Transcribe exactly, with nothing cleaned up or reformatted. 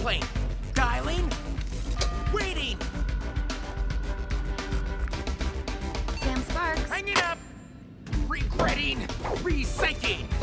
airplane. Dialing. Waiting. Sam Sparks. Hanging up. Regretting. Resyncing.